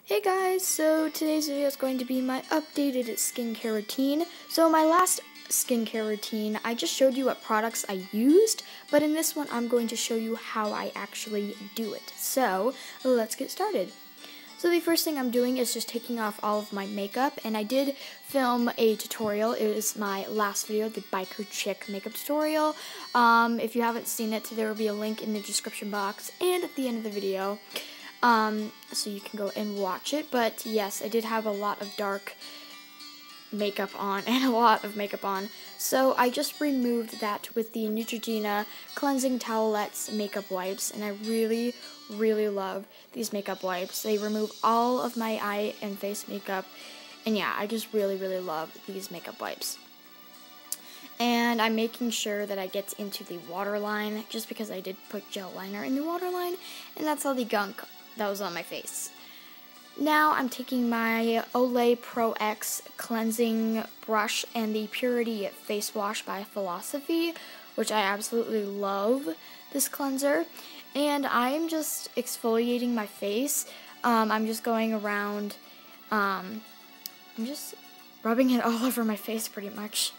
Hey guys, so today's video is going to be my updated skincare routine. So my last skincare routine, I just showed you what products I used, but in this one I'm going to show you how I actually do it. So let's get started. So the first thing I'm doing is just taking off all of my makeup, and I did film a tutorial. It was my last video, the Biker Chick makeup tutorial. If you haven't seen it, there will be a link in the description box and at the end of the video. So you can go and watch it, but yes, I did have a lot of dark makeup on and a lot of makeup on, so I just removed that with the Neutrogena Cleansing Towelettes makeup wipes, and I really love these makeup wipes. They remove all of my eye and face makeup, and yeah, I just really love these makeup wipes. And I'm making sure that I get into the waterline, just because I did put gel liner in the waterline, and that's all the gunk that was on my face. Now I'm taking my Olay Pro X cleansing brush and the Purity Face Wash by Philosophy, which I absolutely love this cleanser, and I'm just exfoliating my face. I'm just going around, I'm just rubbing it all over my face pretty much.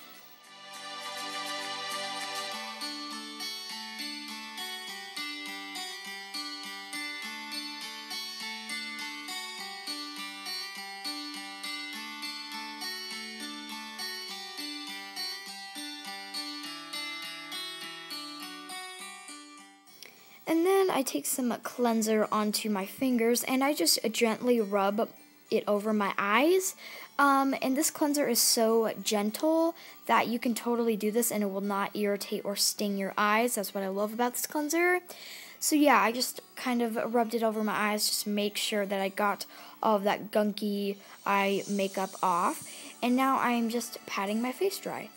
And then I take some cleanser onto my fingers, and I just gently rub it over my eyes. And this cleanser is so gentle that you can totally do this and it will not irritate or sting your eyes. That's what I love about this cleanser. So yeah, I just kind of rubbed it over my eyes just to make sure that I got all of that gunky eye makeup off. And now I'm just patting my face dry.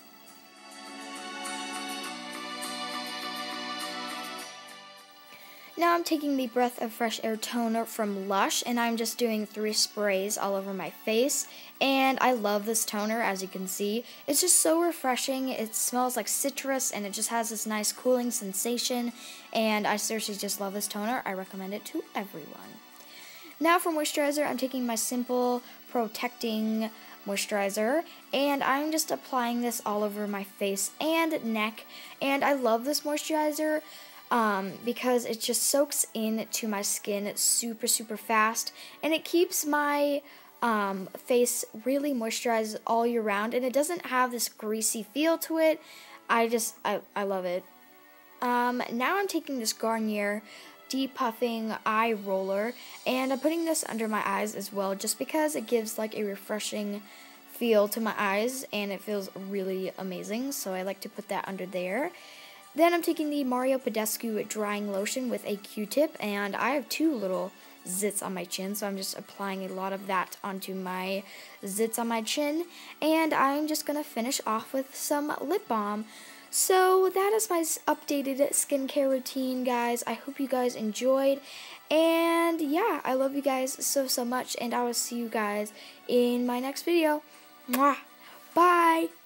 Now I'm taking the Breath of Fresh Air toner from Lush, and I'm just doing 3 sprays all over my face. And I love this toner, as you can see. It's just so refreshing. It smells like citrus, and it just has this nice cooling sensation. And I seriously just love this toner. I recommend it to everyone. Now for moisturizer, I'm taking my Simple Protecting Moisturizer, and I'm just applying this all over my face and neck. And I love this moisturizer because it just soaks into my skin super fast, and it keeps my face really moisturized all year round, and it doesn't have this greasy feel to it. I love it. Now I'm taking this Garnier Depuffing Eye Roller, and I'm putting this under my eyes as well, just because it gives like a refreshing feel to my eyes, and it feels really amazing, so I like to put that under there. Then I'm taking the Badescu drying lotion with a Q-tip, and I have 2 little zits on my chin, so I'm just applying a lot of that onto my zits on my chin, and I'm just going to finish off with some lip balm. So that is my updated skincare routine, guys. I hope you guys enjoyed, and yeah, I love you guys so much, and I will see you guys in my next video. Mwah! Bye!